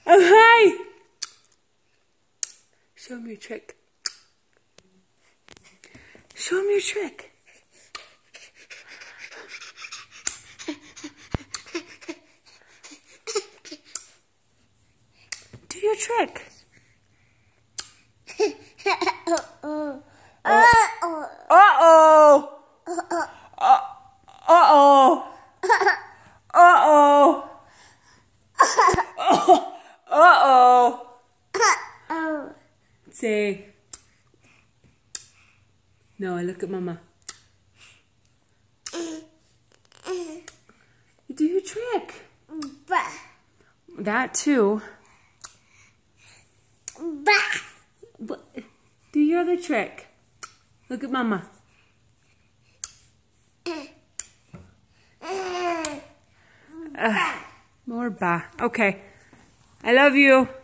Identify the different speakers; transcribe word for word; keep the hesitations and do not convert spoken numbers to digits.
Speaker 1: Oh, hi! Show me your trick. Show me your trick. Do your trick. Uh-oh. Uh-oh. Uh-oh. Uh-oh. Uh-oh. Say. No, I look at Mama. You do your trick. That too. But do your other trick. Look at Mama. Uh, more bah. Okay. I love you.